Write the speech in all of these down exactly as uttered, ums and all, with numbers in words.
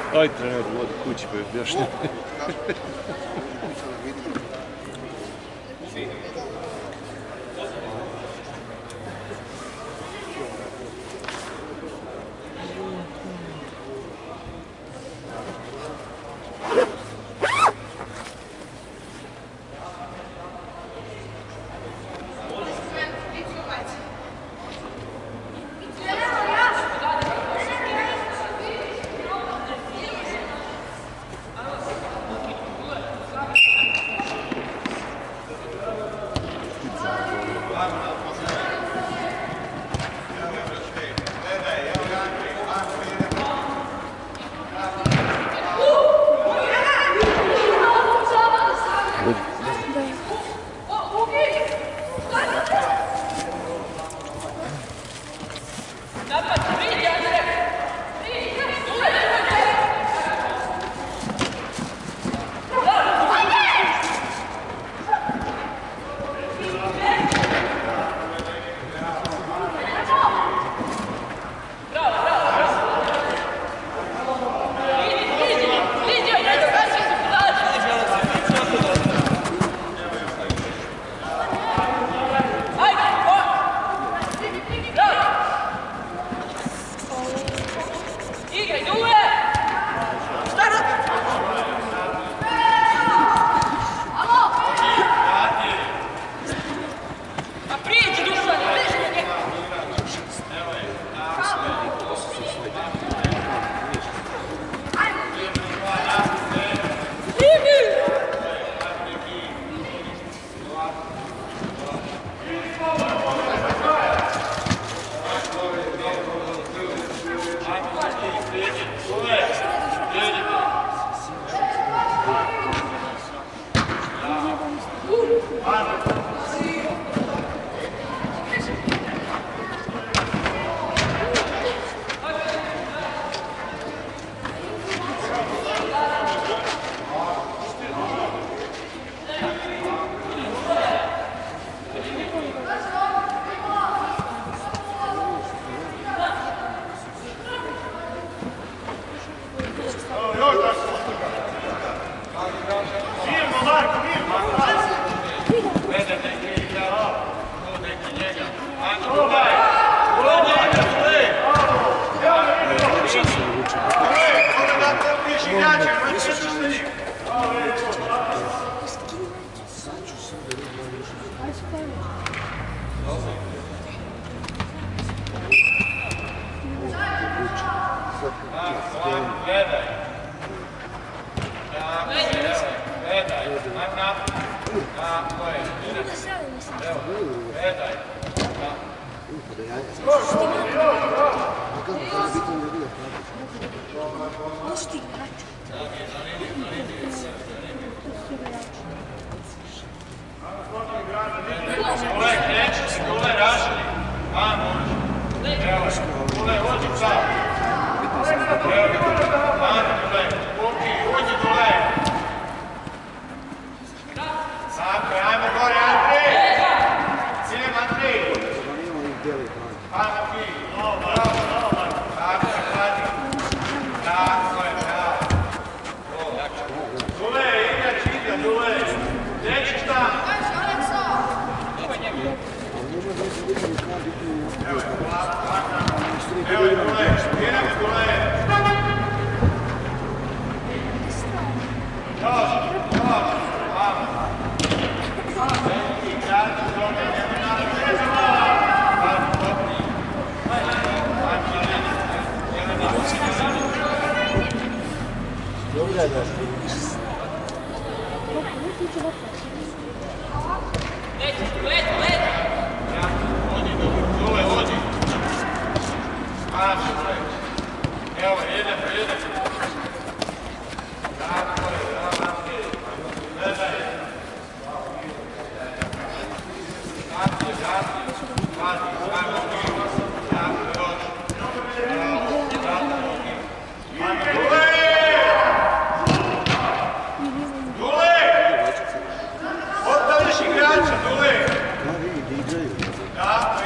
Aj trener, vodi kući pa objašnjam.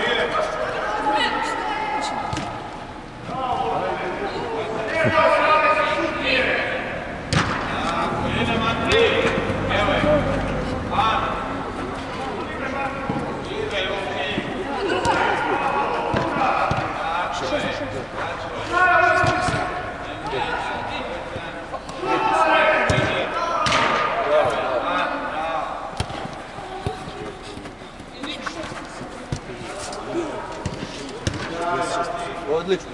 Yeah. Odlično.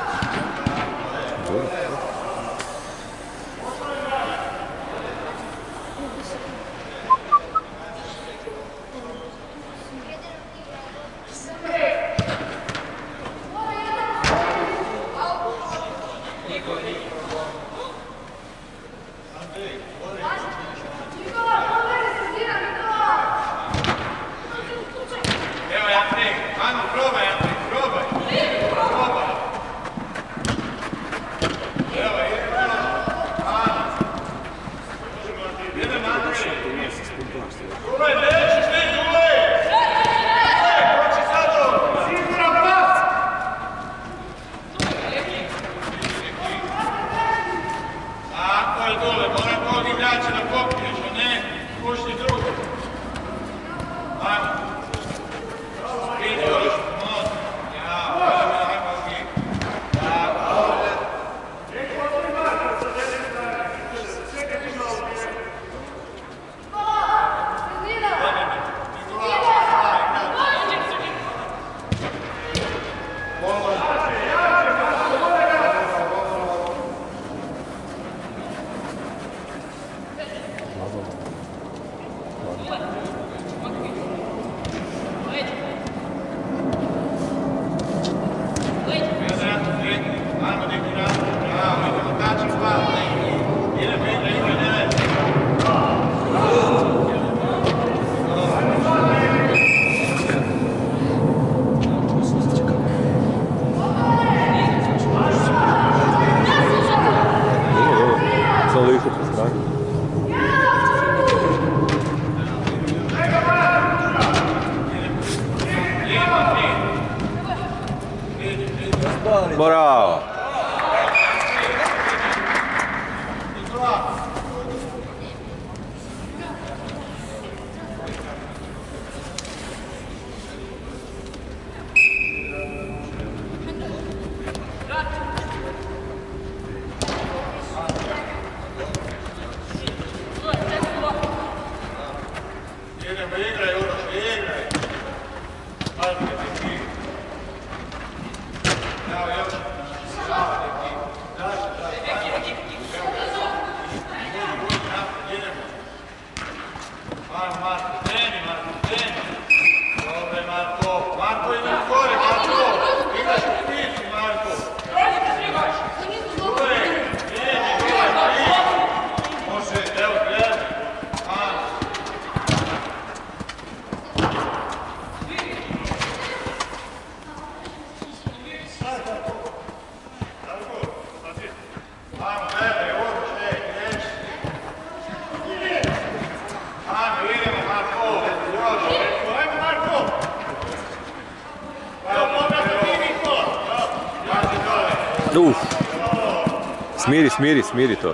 Bravo! Uf. Smiri, smiri, smiri to.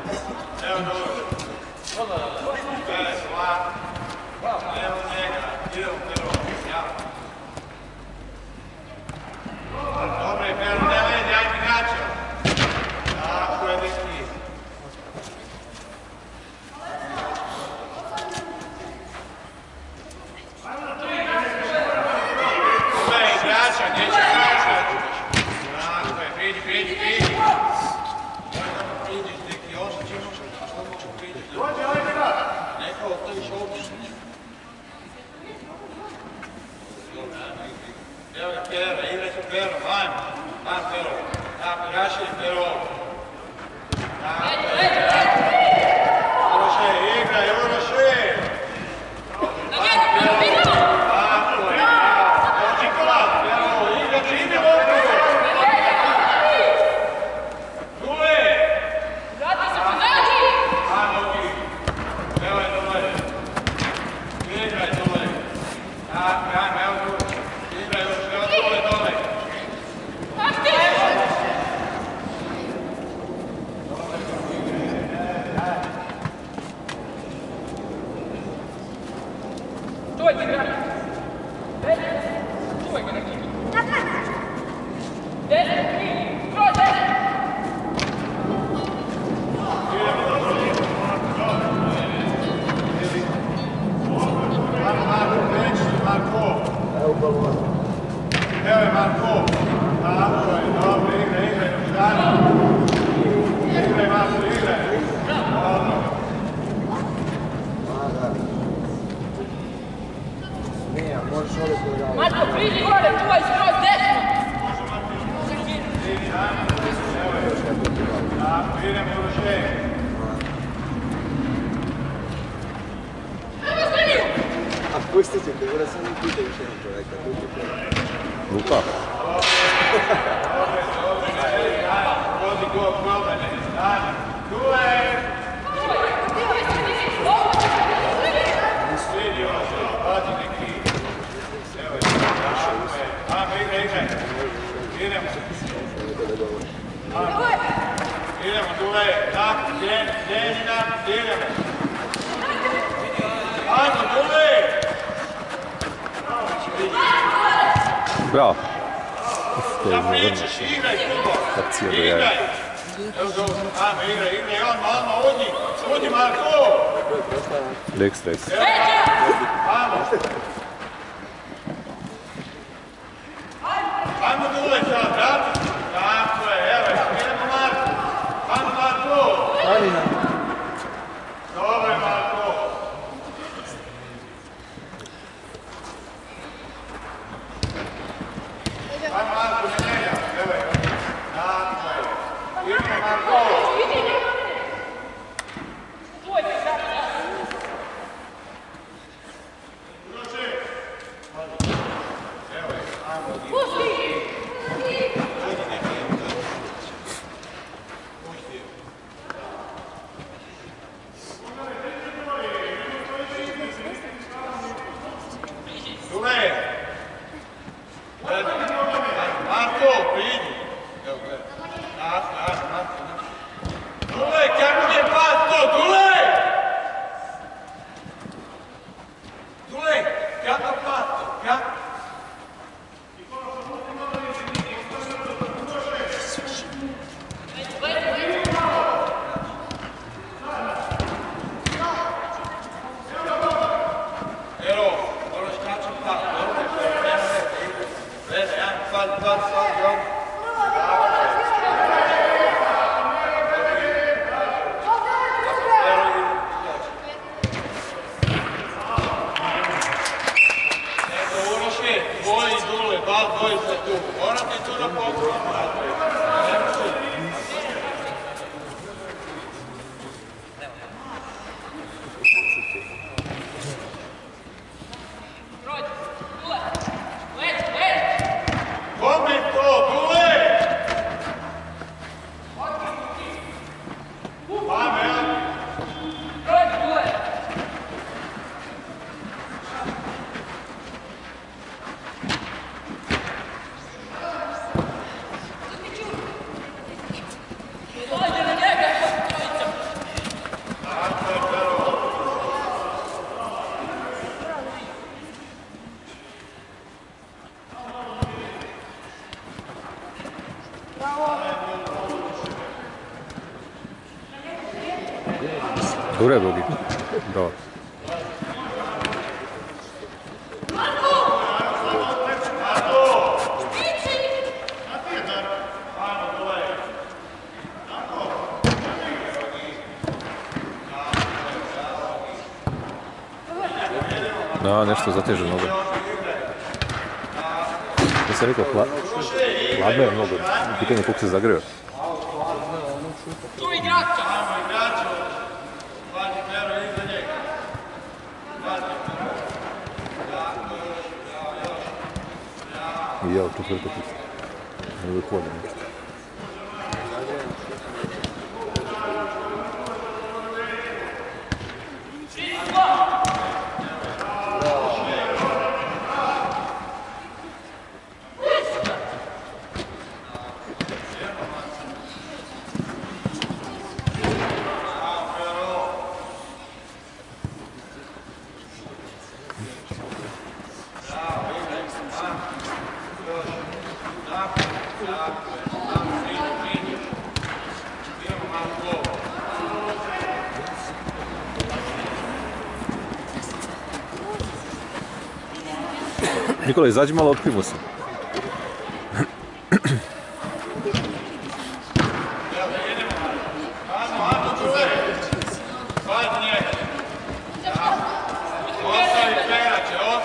A questi c'è che ora sono qui dentro, ecco, Luka. Idemo, Dule, tak, djeni nam, idemo. Ajmo, Dule! Bravo. Da pričaš, igraj, Akcija do igraj. jaja. Evo dobro, ajmo, igraj, igraj, on, odmah, odi, odi, Marko! Lex, Lex. Ajmo. Ajmo, Dule, sad, vrati. Tako je, evo, idemo, Marko. Ajmo, Marko! Dobro je, Marko. Ajmo, Marko, ne njega, evo je. Tako je. Idemo, Marko. Добре, Боги. Браво. Da, nešto zateže mnogo. Ja sam rekao, hla... hladno je mnogo. Pitanje koliko se zagreva. Tu igrača! Ajmo igrača! Hvala Pero iza njega. I ja, četvrta puta. Ne uvijek volim nešto. Nikola, izađi malo, otkrimo se.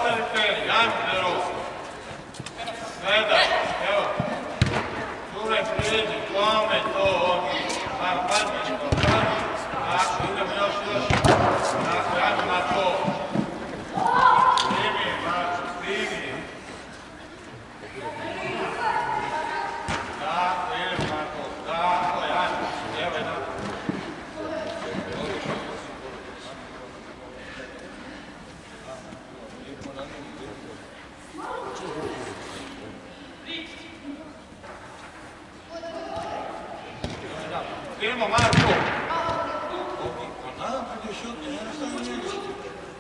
Gledaj, evo. Dule. vidi, kome to, malo parničko, tako, idemo još, još, tako, ajmo na to. Stigi, mačo, stigi. Tako, idemo na to, tako, ajmo, evo je na to. Idemo, Marko! Pa nadam kad je šutni, ne nastavim njega šutni.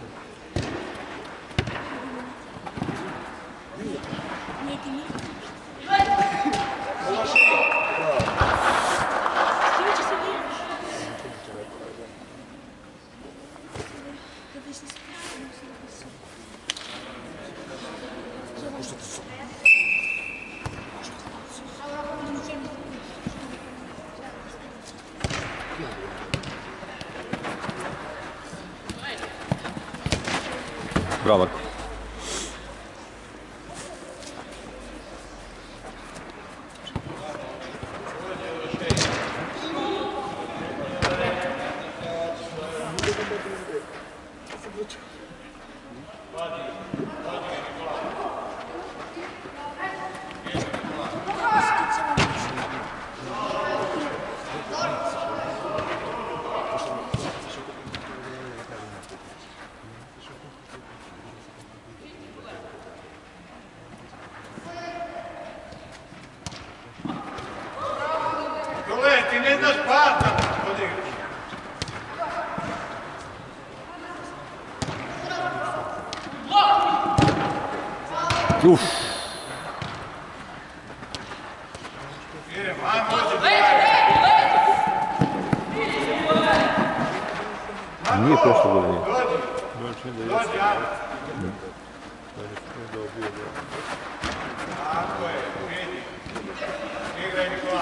Bravo, Marko. Ti ne znaš pata, odigraš. Uf. Idemo, ajmo ođe. Nije prošlo gore, nije. Dođi, dođi, ajmo. Tako je, vidi. Igraj, Nikola.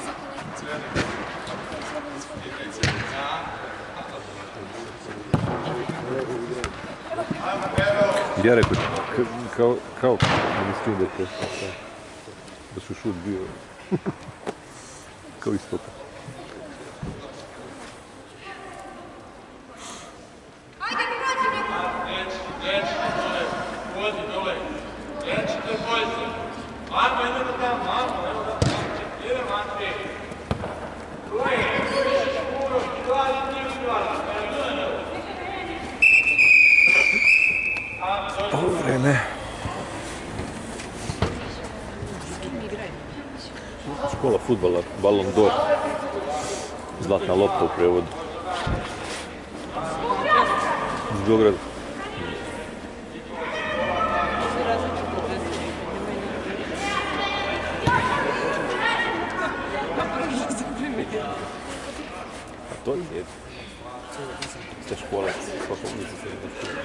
Ja rekao, kao, kao, mislim da je to, da su šut bio, kao istopa. Vozi dole, lečite bojice. Marko, idemo tamo, Marko, evo da tamo. Idemo, Andrej. Tu je, tu je, škuro, gledaj, individualno. Ovo vreme. Škola fudbala, Ballon d'Or. Zlatna lopta u prevodu. Iz Beograda. A to je ste škola, svakog mjeseca se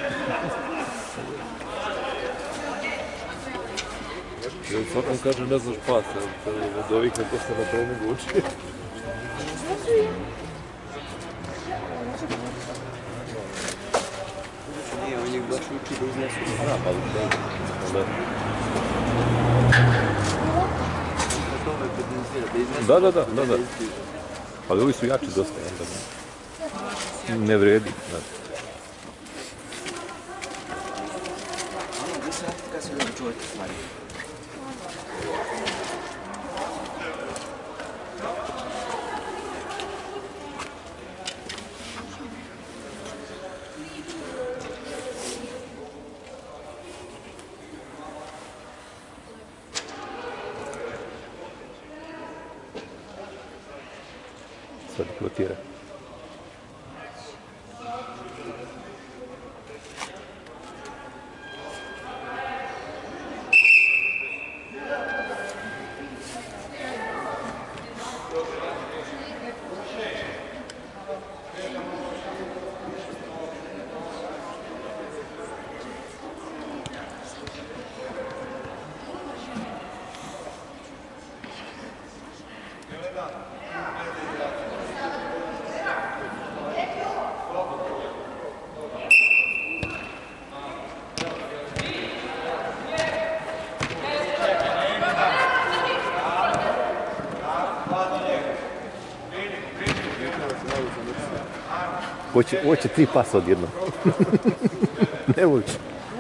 ne škola. Svakom kaže ne znaš pas, od ovih neko se na treningu uči. Nije, on njih baš uči da uznesu. Da, pa da. Da, da, da, da, da. Ali ovi su jači dosta, onda ne vredi. Gdje se aktika se ljudi čuvati stvari? Sad plotira. Hoće, hoće tri pasa odjednom. Ne vuči.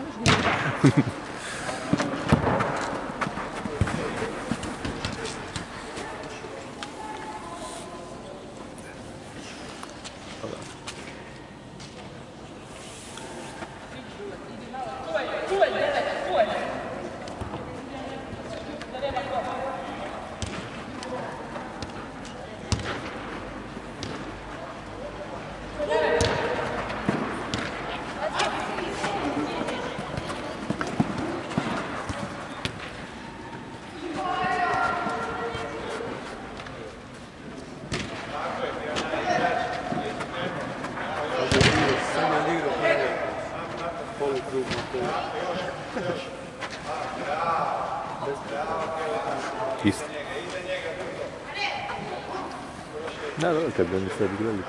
Isto. Da, da, kad bi oni sad igrali.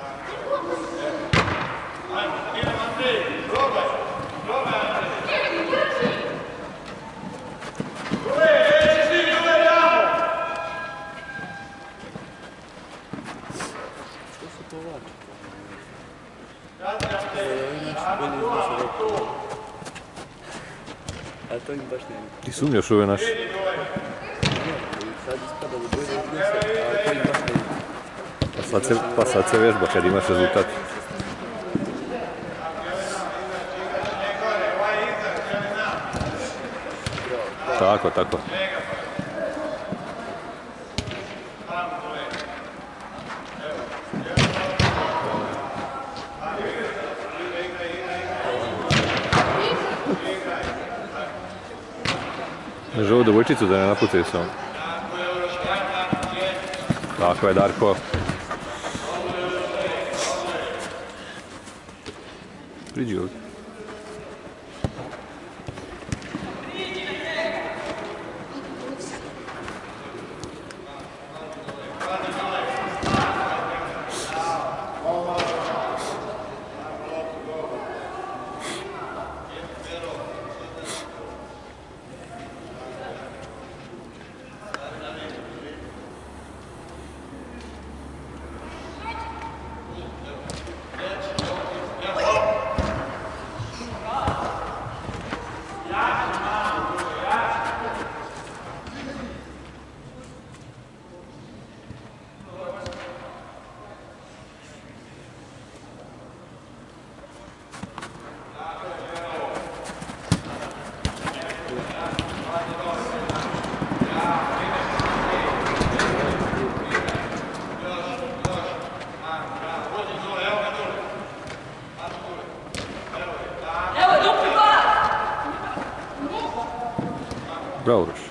A to im baš nema. Ti sumnjaš ove naše? Sad ispada u bolje iznose, a to im baš nema. Pa sad se, pa sad se vežba kad imaš rezultat. Tako, tako. Može ovu devojčicu da ne napucaju samo. Tako je, Darko. Priđi ovdje. Bravo, Uroš.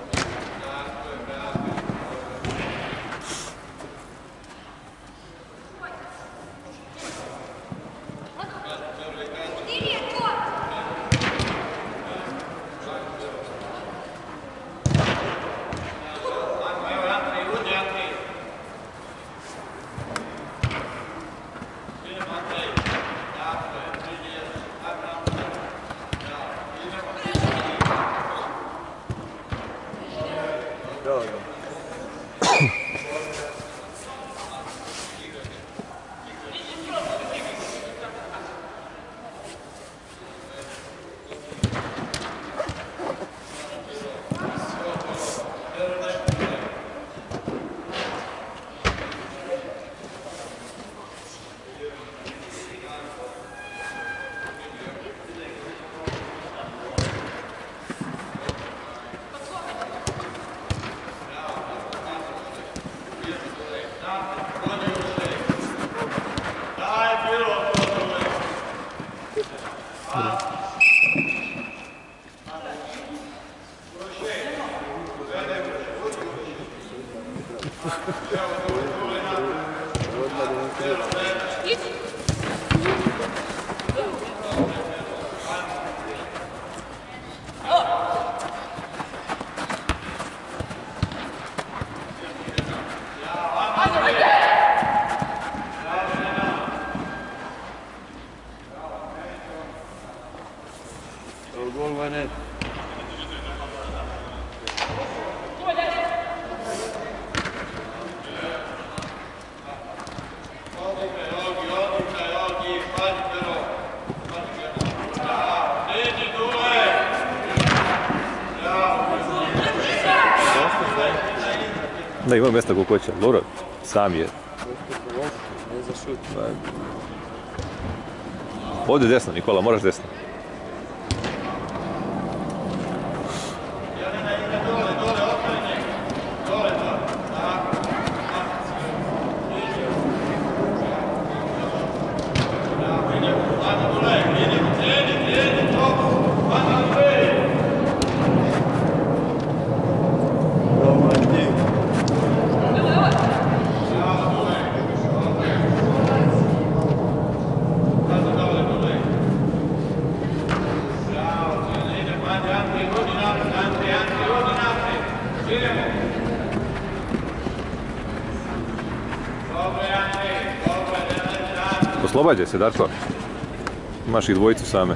Gol va net. Dobro. Da, ima mjesta koliko hoće. Dobro, sam je. Ne za šut. Ovdje desno, Nikola, moraš desno. Oslobađaj se, Darko. Imaš ih dvojicu same.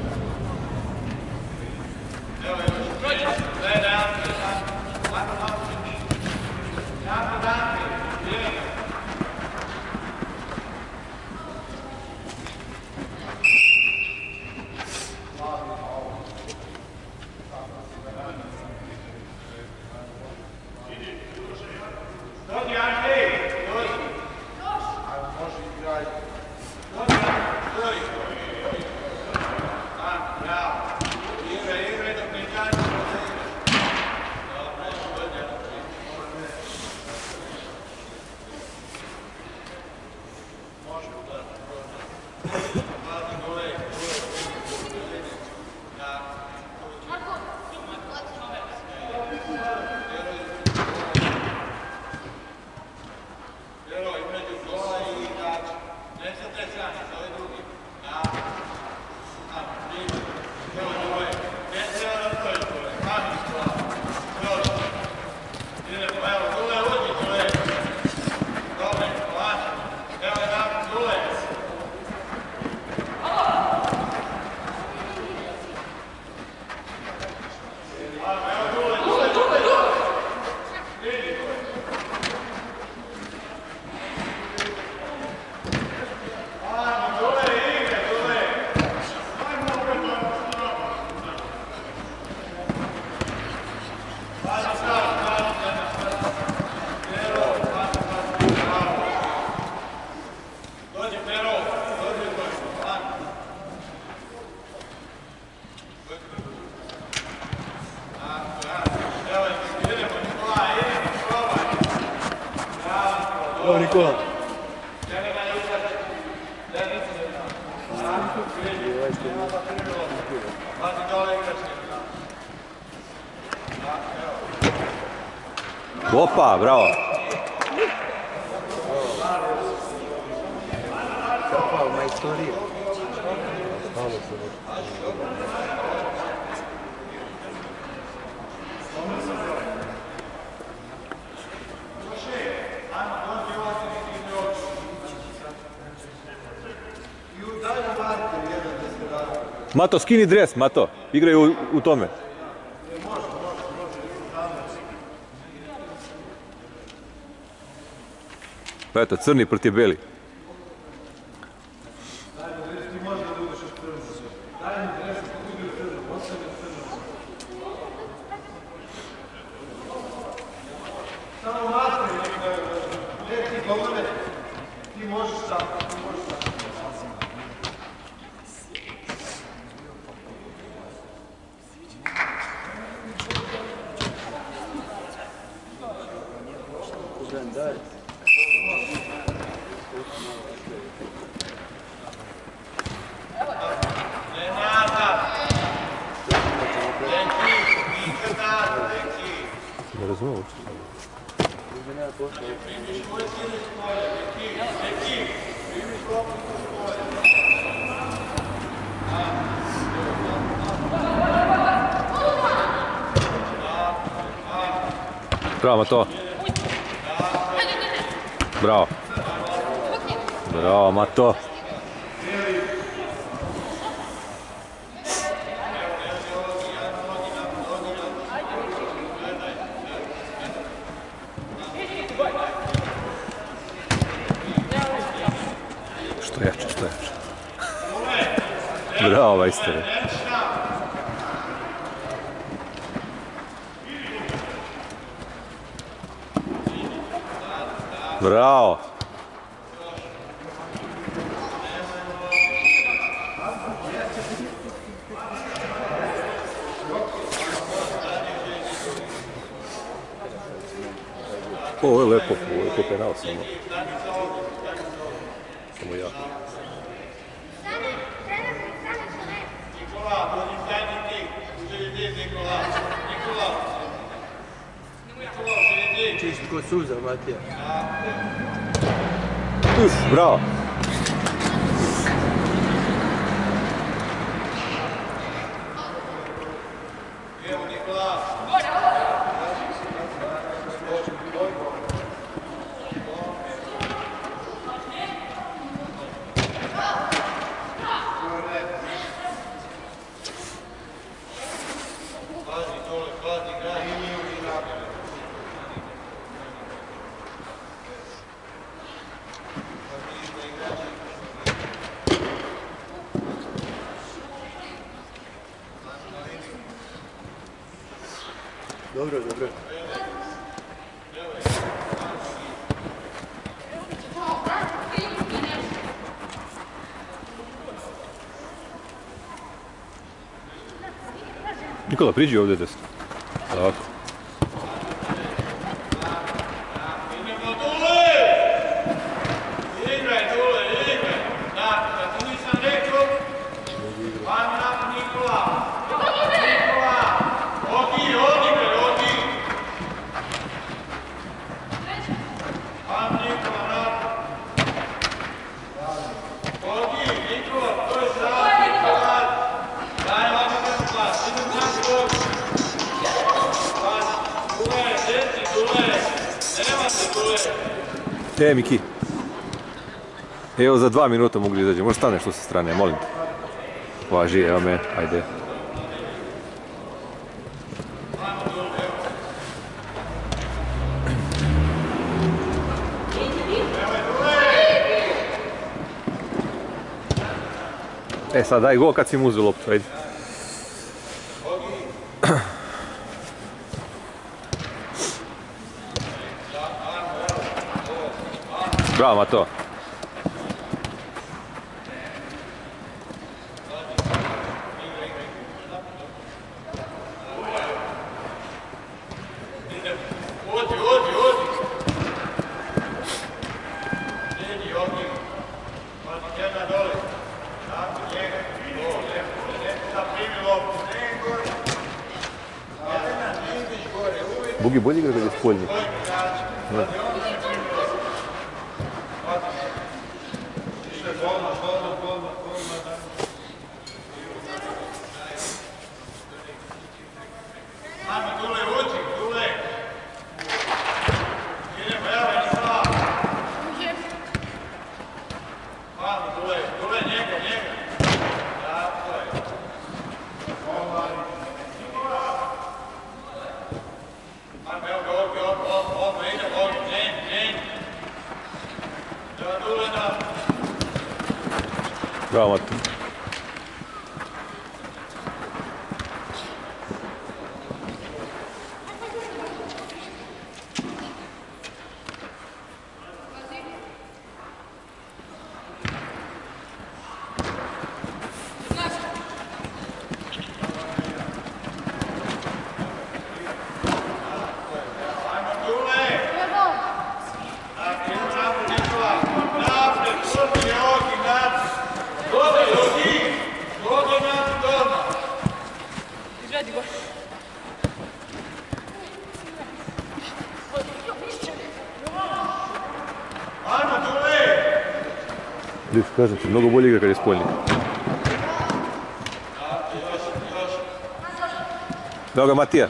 Evo Nikola. Opa, bravo. Kapao, majstorija. Mato, skini dres, Mato. Igraju u, u tome. Pa eto, crni protiv beli. Ne razumijem uopće. Bravo, Mato. Bravo. Bravo, Mato. Što jače, što jače. Bravo, majstore. Bravo. Ovo je lepo, ovo je lepo penal samo. Samo ja. Nikola, dođi zadnji ti. Uzeli ti, Nikola. Nikola. Nikola, uzeli ti. Čist ko suza, Matija. Uf, bravo. Evo, Nikola. Dobro, dobro. Nikola, priđi ovdje desno. Tako. Idemo dole! Igraj dole, igraj! Da, da tu nisam rekao. Vam nam Nikola! Nikola! Odi, odigraj, odi! Vam Nikola, rad! Odi, Nikola, to je sad, Nikola! Daj vam jedan glas, idem na skok! Dule, deci, dule! Nemate dule! E, Miki. Evo za dva minuta mogu da izađe. Možeš staneš tu sa strane, molim te. Važi, evo me, ajde. E sad daj go kad si mu uzeo loptu, ajde. Bravo, Mato. Odi, odi, odi! Sjedi, odi! Odi, jedna dole! Tako, njega! O, lepo, lepo da primi loptu! Ne, gore! Jedna, ne ideš gore, uvijek! Bugi bolje igra kad je spoljnik. Ajmo, dule, uđi, dule! Idemo, evo, Nikola! Ajmo, dule, dule, njega, njega! Tako je! Ajmo, evo ga, ovdje, ovdje, ovdje, ovdje, idemo, ovdje, njen, njen! Evo, dule, da! Bravo, Mato. Ajmo, dule! Naprijed, naprijed, Nikola! Naprijed, odi, odi, naprijed! Odi, odi! Odi, naprijed, odmah! Izvedi go. Ajmo, dule! Viš, kažem ti, mnogo bolje igra kad je spoljnik. Evo ga, Matija.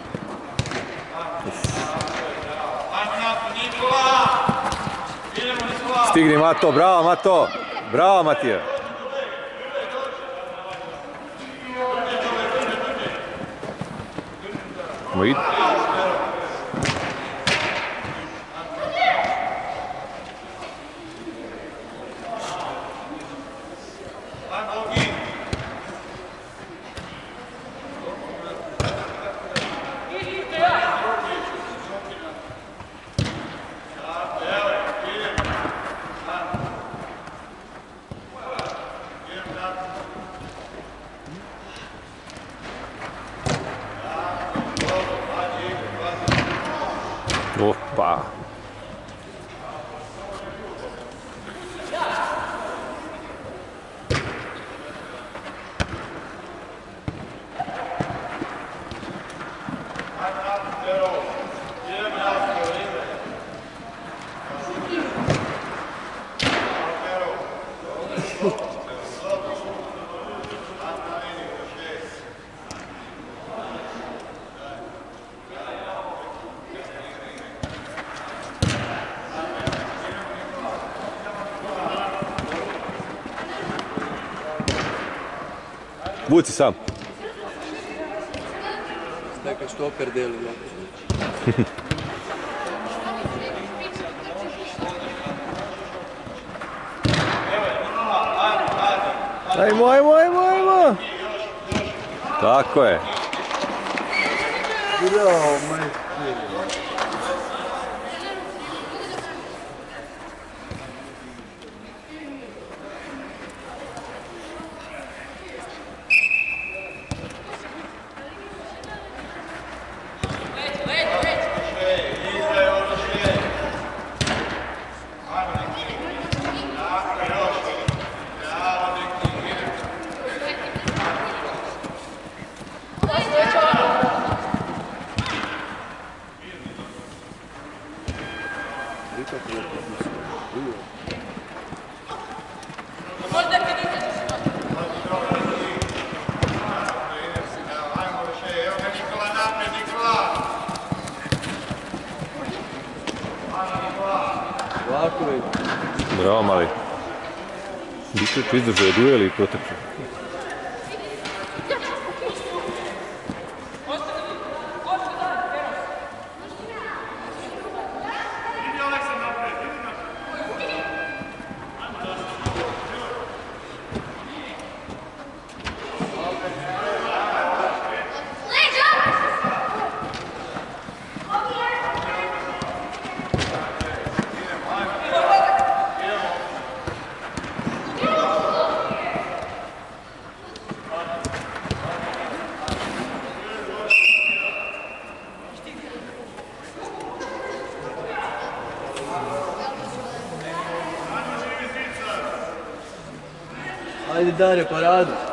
Ajmo naprijed, Nikola! Idemo, Nikola! Stigni, Mato, bravo, Mato. Bravo, Matija. Mo id. Ajmo, Ogi! Evo, ide! Vuci sam. Neka štoper deli. Ajmo, ajmo, ajmo, ajmo. Tako je. Bravo, majke. Bravo, mali. Biću izdržao je duel i protekao. Ajde Dare, paradu.